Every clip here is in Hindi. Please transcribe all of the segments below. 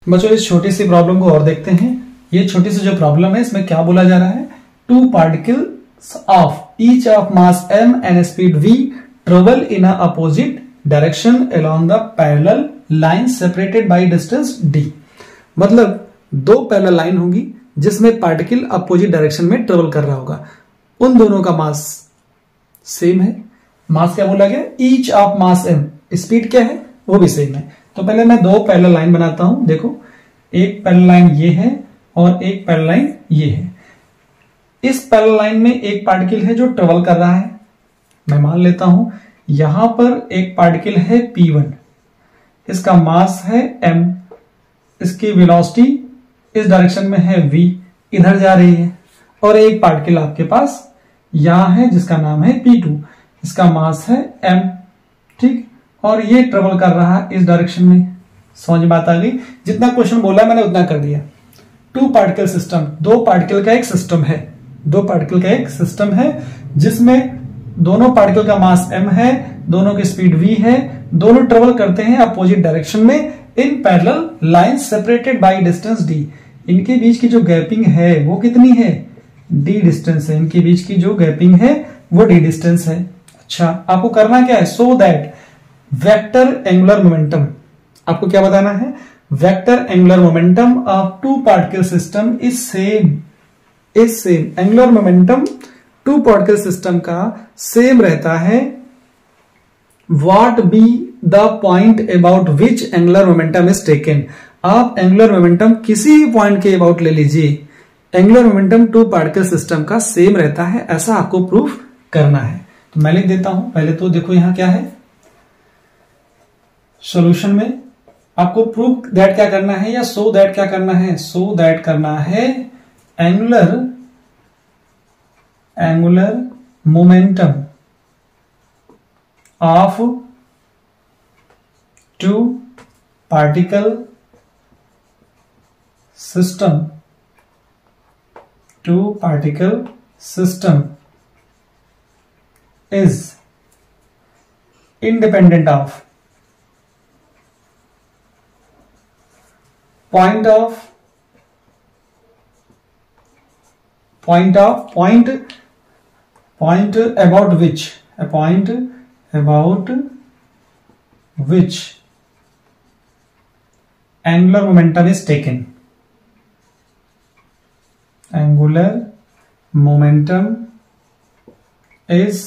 बच्चों इस छोटी सी प्रॉब्लम को और देखते हैं। ये छोटी सी जो प्रॉब्लम है इसमें क्या बोला जा रहा है, two particles of each of mass m and speed v travel in a opposite direction along the parallel line separated by distance d। मतलब दो पैरेलल लाइन होंगी जिसमें पार्टिकल अपोजिट डायरेक्शन में ट्रेवल कर रहा होगा, उन दोनों का मास सेम है। मास क्या बोला गया, each of mass m, speed क्या है वो भी सेम है। तो पहले मैं दो पैरेलल लाइन बनाता हूं। देखो एक पैरेलल लाइन ये है और एक पैरेलल लाइन ये है। इस पैरेलल लाइन में एक पार्टिकल है जो ट्रेवल कर रहा है। मैं मान लेता हूं यहां पर एक पार्टिकल है p1, इसका मास है m, इसकी वेलोसिटी इस डायरेक्शन में है v, इधर जा रही है। और एक पार्टिकल आपके पास यहां है जिसका नाम है p2, इसका मास है m, ठीक, और ये ट्रेवल कर रहा है इस डायरेक्शन में। समझ में बात आ गई? जितना क्वेश्चन बोला मैंने उतना कर दिया। टू पार्टिकल सिस्टम, दो पार्टिकल का एक सिस्टम है, दो पार्टिकल का एक सिस्टम है जिसमें दोनों पार्टिकल का मास m है, दोनों की स्पीड v है, दोनों ट्रेवल करते हैं अपोजिट डायरेक्शन में in parallel line separated by distance d। इनके बीच की जो गैपिंग है वो कितनी है, d डिस्टेंस है। इनके बीच की जो गैपिंग है वो d डिस्टेंस है। अच्छा, आपको करना क्या है, so that vector angular momentum, आपको क्या बताना है, vector angular momentum of two particle system is same, angular momentum two particle system का सेम रहता है। What be the point about which angular momentum is taken. आप एंगुलर मोमेंटम किसी भी पॉइंट के अबाउट ले लीजिए, angular momentum two particle system का सेम रहता है, ऐसा आपको प्रूफ करना है। तो मैं लिख देता हूं। पहले तो देखो यहां क्या है, सॉल्यूशन में आपको प्रूफ दैट क्या करना है या सो दैट क्या करना है, सो दैट करना है angular momentum of two particle system is independent of point about which angular momentum is taken, angular momentum is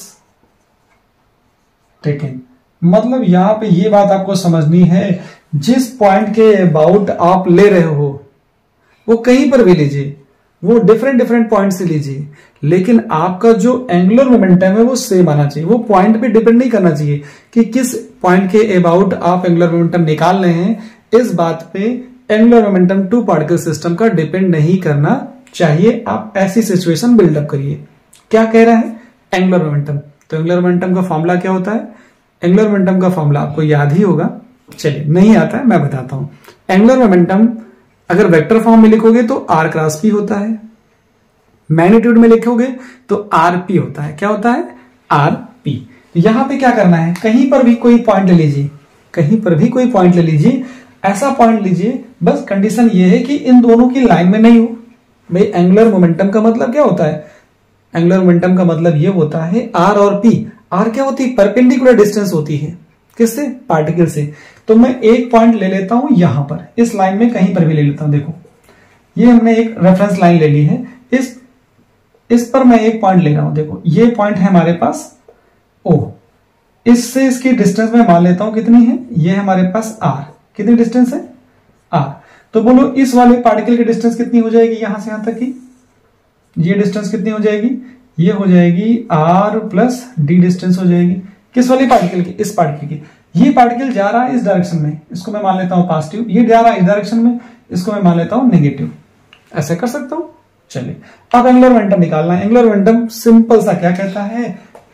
taken। मतलब यहां पे ये बात आपको समझनी है, जिस पॉइंट के अबाउट आप ले रहे हो वो कहीं पर भी लीजिए, वो डिफरेंट पॉइंट से लीजिए, लेकिन आपका जो एंगुलर मोमेंटम है वो सेम आना चाहिए। वो पॉइंट पे डिपेंड नहीं करना चाहिए कि किस पॉइंट के अबाउट आप एंगुलर मोमेंटम निकाल रहे हैं। इस बात पे angular momentum two particle system का डिपेंड नहीं करना चाहिए। आप ऐसी सिचुएशन बिल्डअप करिए। क्या कह रहा है, एंगुलर मोमेंटम। तो एंगुलर मोमेंटम का फॉर्मूला क्या होता है, एंगुलर मोमेंटम का फॉर्मूला आपको याद ही होगा। चलिए, नहीं आता है मैं बताता हूं। एंगुलर मोमेंटम अगर वेक्टर फॉर्म में लिखोगे तो r क्रॉस p होता है, मैग्नीट्यूड में लिखोगे तो rp होता है। क्या होता है, rp। तो यहां पे क्या करना है, कहीं पर भी कोई पॉइंट ले लीजिए, कहीं पर भी कोई पॉइंट ले लीजिए, ऐसा पॉइंट लीजिए, बस कंडीशन ये है कि इन दोनों की लाइन में नहीं हो। भाई एंगुलर मोमेंटम का मतलब क्या होता है, एंगुलर मोमेंटम का मतलब ये होता है r और p। r क्या होती है, परपेंडिकुलर डिस्टेंस होती है, किससे, पार्टिकल से। तो मैं एक पॉइंट ले लेता हूं यहां पर, इस लाइन में कहीं पर भी ले लेता हूं। देखो ये हमने एक रेफरेंस लाइन ले ली है, इस पर मैं एक पॉइंट ले रहा हूं। देखो ये पॉइंट है हमारे पास O, इससे इसकी डिस्टेंस मैं मान लेता हूं कितनी है, ये हमारे पास r, कितनी डिस्टेंस है, r। तो बोलो इस वाले पार्टिकल की डिस्टेंस कितनी हो जाएगी, यहां से यहां तक की ये डिस्टेंस कितनी हो जाएगी, ये हो जाएगी r प्लस d डिस्टेंस हो जाएगी। किस वाली पार्टिकल की, इस पार्टिकल की। ये पार्टिकल जा रहा है इस डायरेक्शन में, इसको मैं मान लेता हूं पॉजिटिव, ये जा रहा है इस डायरेक्शन में, इसको मैं मान लेता हूं नेगेटिव। ऐसे कर सकता हूं। चलिए अब एंगुलर मोमेंटम निकालना है। एंगुलर मोमेंटम सिंपल सा क्या कहता है,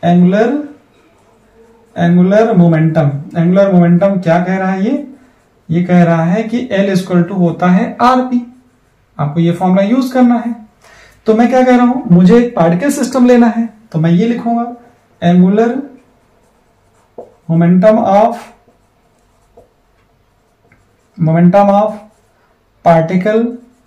एंगुलर मोमेंटम क्या कह रहा है, ये कह रहा है कि L इक्वल टू होता है RP। आपको ये फॉर्मूला यूज करना है। तो मैं क्या कह रहा हूं, मुझे एक पार्टिकल सिस्टम लेना है, तो मैं ये लिखूंगा angular momentum of particle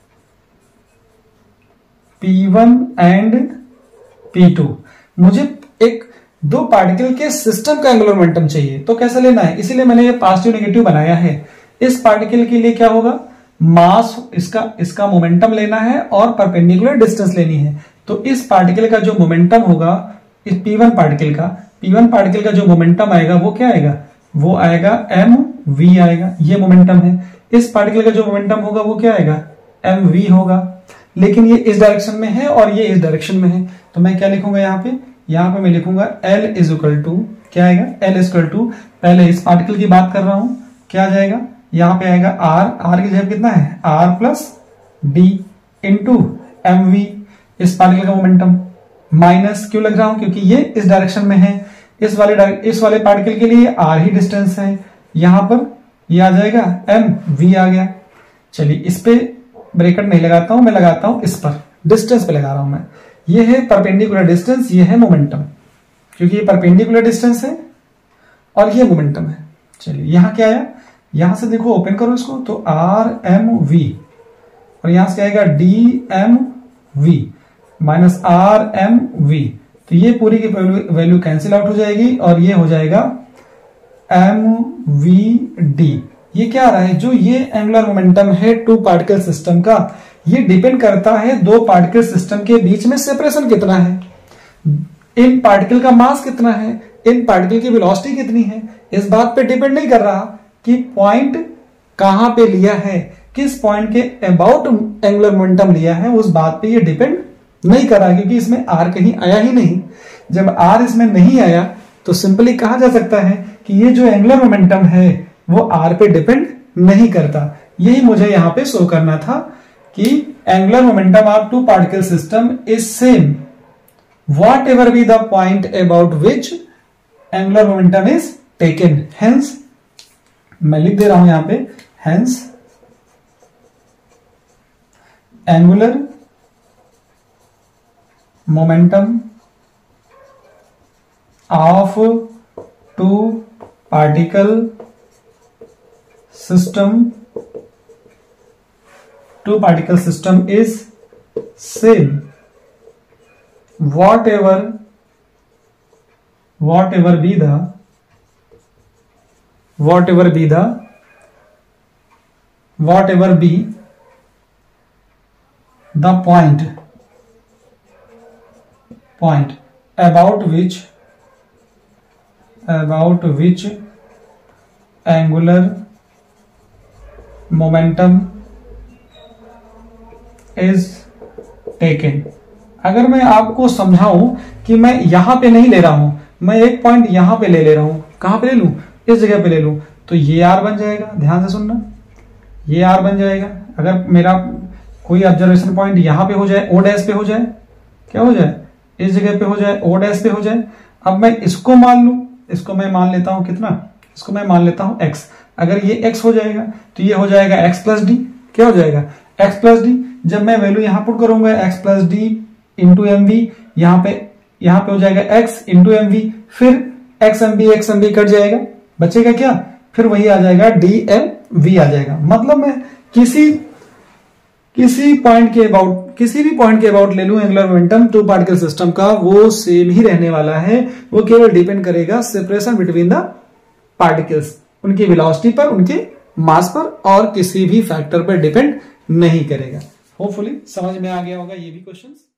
P1 and P2। मुझे एक दो पार्टिकल के सिस्टम का एंगुलर मोमेंटम चाहिए, तो कैसे लेना है, इसीलिए मैंने ये पॉजिटिव नेगेटिव बनाया है। इस पार्टिकल के लिए क्या होगा, मास इसका मोमेंटम लेना है और परपेंडिकुलर डिस्टेंस लेनी है। तो इस पार्टिकल का जो मोमेंटम होगा, इस P1 पार्टिकल का जो मोमेंटम आएगा वो क्या आएगा, वो आएगा mv आएगा, ये मोमेंटम है। इस पार्टिकल का जो मोमेंटम होगा वो क्या आएगा, mv होगा। लेकिन ये इस डायरेक्शन में है और ये इस डायरेक्शन में है, तो मैं क्या लिखूंगा यहाँ पे मैं लिखूंगा L इज इक्वल टू क्या आएगा, L इज इक्वल टू, पहले इस पार्टिकल की बात कर रहा हूं, क्या आ जाएगा, यहाँ पे आएगा R की जगह कितना है, R plus d into mv, इस पार्टिकल का मोमेंटम। माइनस क्यों लग रहा हूं, क्योंकि ये इस डायरेक्शन में है, इस वाले पार्टिकल के लिए R ही डिस्टेंस है, यहां पर ये आ जाएगा mv आ गया। चलिए इस पे ब्रैकेट नहीं लगाता हूं, मैं लगाता हूं इस पर, डिस्टेंस पे लगा रहा हूं मैं। ये है परपेंडिकुलर डिस्टेंस, ये है मोमेंटम, क्योंकि ये परपेंडिकुलर डिस्टेंस है और ये मोमेंटम है। चलिए यहां क्या आया, यहां से देखो ओपन करो इसको, तो RmV और यहां से आएगा DmV माइनस RmV, तो ये पूरी की वैल्यू कैंसिल आउट हो जाएगी और ये हो जाएगा mvd। ये क्या आ रहा है, जो ये एंगुलर मोमेंटम है टू पार्टिकल सिस्टम का, ये डिपेंड करता है दो पार्टिकल सिस्टम के बीच में सेपरेशन कितना है, इन पार्टिकल का मास कितना है, इन पार्टिकल की वेलोसिटी कितनी है। इस बात पे डिपेंड नहीं कर रहा कि पॉइंट कहां पे लिया है, किस पॉइंट के अबाउट एंगुलर मोमेंटम लिया है, उस बात पे ये डिपेंड नहीं कर रहा, क्योंकि इसमें R कहीं आया ही नहीं। जब R इसमें नहीं आया तो सिंपली कहा जा सकता है कि ये जो एंगुलर मोमेंटम है वो R पे डिपेंड नहीं करता। यही मुझे यहां पे शो करना था कि angular momentum of two particle system is same whatever be the point about which angular momentum is taken. Hence मैं लिख दे रहा हूं यहां पे, hence angular momentum of two particle system is same whatever be the point about which angular momentum is taken. अगर मैं आपको समझाऊं कि मैं यहां पे नहीं ले रहा हूं, मैं एक पॉइंट यहां पे ले रहा हूं, कहां पे ले लूं, इस जगह पे ले लूं, तो ये R बन जाएगा, ध्यान से सुनना, ये R बन जाएगा। अगर मेरा कोई ऑब्जर्वेशन पॉइंट यहां पे हो जाए, O डैश पे हो जाए, क्या हो जाए, इस जगह पे हो जाए, O डैश पे हो जाए, अब मैं इसको मान लूं, इसको मैं मान लेता हूं कितना, इसको मैं मान लेता हूं x। अगर ये x हो जाएगा तो ये हो जाएगा x प्लस डी, क्या हो जाएगा, x प्लस डी। जब मैं वैल्यू यहां पुट करूंगा x plus d into mv, यहां पे हो जाएगा x इंटू mv, फिर xmv कट जाएगा, बचेगा क्या, फिर वही आ जाएगा dmv आ जाएगा। मतलब मैं किसी भी पॉइंट के अबाउट ले लूं angular momentum two particle system का, वो सेम ही रहने वाला है, वो केवल डिपेंड करेगा सेपरेशन बिटवीन द पार्टिकल्स, उनकी वेलोसिटी पर, उनके मास पर, और किसी भी फैक्टर पर डिपेंड नहीं करेगा। होपफुली समझ में आ गया होगा ये भी क्वेश्चंस।